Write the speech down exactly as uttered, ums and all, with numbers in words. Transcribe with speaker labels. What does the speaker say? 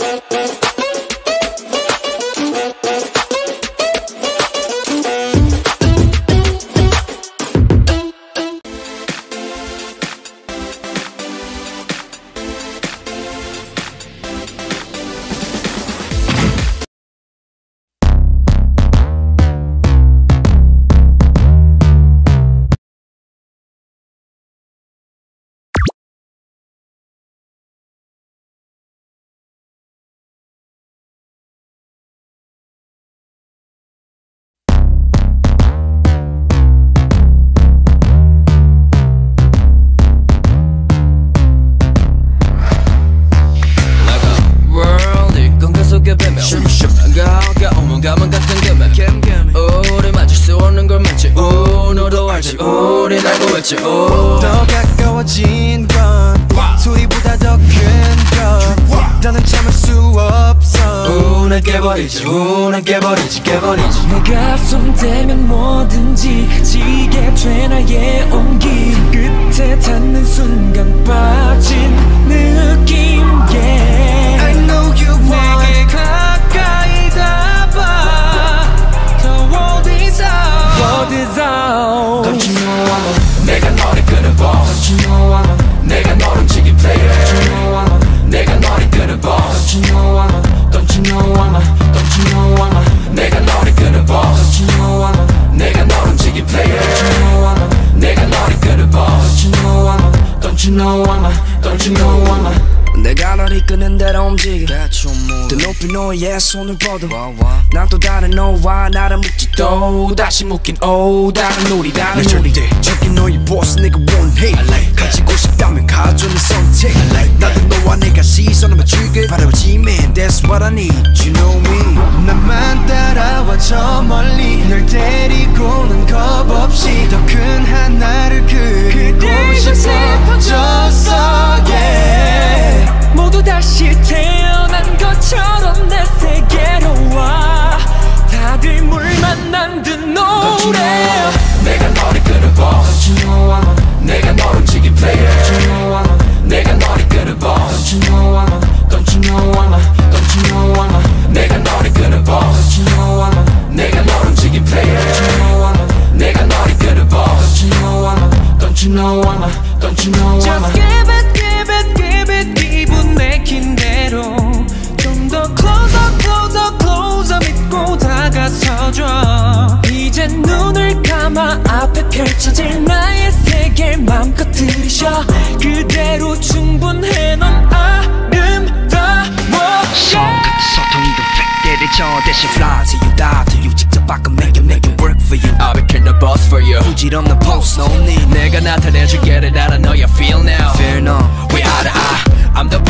Speaker 1: 가만 같은 금액 우리 맞을 수 없는 걸 맞지 오 너도 알지 우린 알고 있지 오
Speaker 2: 더 가까워진 건 소리보다 더 큰 것 더는 참을 수 없어
Speaker 1: 우는 깨버리지 우는 깨버리지 깨버리지
Speaker 3: 내가 손대면 뭐든지 지게 돼 나의 온기 끝에 닿는 순간 빠진 느낌 yeah.
Speaker 2: I know you want
Speaker 3: 내게 가까이 닿아 The world is out World is out
Speaker 1: Don't you know I'm a 내가 너를 끄는 boss Don't you know I'm a 내가 너를 움직인 player Don't you know I'm a 내가 너를 끄는 boss Don't you know I'm a Don't you know I'm a Don't you know I'm a 내가 너를 끄는 boss Don't you know I'm a 내가 너를 움직인 player Don't you know I'm a 내가 너를 끄는 boss Don't you know I'm a Don't you know I'm a Don't you know I'm a
Speaker 2: 내가 널 이끄는 대로 움직여 더 높이 너의 손을 뻗어 난 또 다른 너와 나를 묶지 또 다시 묶인 오 다른 우리 다른 우리 저기 너의 boss 내가 원해 가지고 싶다면 가져 내 선택 나도 너와 내가 시선을 맞추길 바라보지 man that's what I need you know me 나만 따라와 저 멀리 널 데리고는 겁 없이 더 큰 하나를 그리고 싶어졌어 yeah
Speaker 3: 모두 다시 태어난 것처럼 내 세계로 와 다들 물 만난 듯 노래
Speaker 1: 내가 너를 끄는 boss Don't you know I'm a 내가 너를 움직인 player Don't you know I'm a 내가 너를 끄는 boss Don't you know I'm a Don't you know I'm a Don't you know I'm a 내가 너를 끄는 boss Don't you know I'm a 내가 너를 움직인 player Don't you know I'm a 내가 너를 끄는 boss Don't you know I'm a Don't you know I'm a Don't you know I'm a
Speaker 3: Just give it give it give it 기분 내킨 대로 좀 더 closer closer closer 믿고 다가서줘 이제 눈을 감아 앞에 펼쳐질 나의 세계를 맘껏 들이쉬어 그대로 충분해 넌 아름다워
Speaker 2: 손 끝에서 통이도 획대를 저 대신 fly till you die till you 직접 바꿔 make it make it work for you
Speaker 1: I'll become the boss for you
Speaker 2: 부질없는 post no need
Speaker 1: 내가 나타내줄게 that I know you feel now
Speaker 2: Fear no
Speaker 1: We are the I I'm the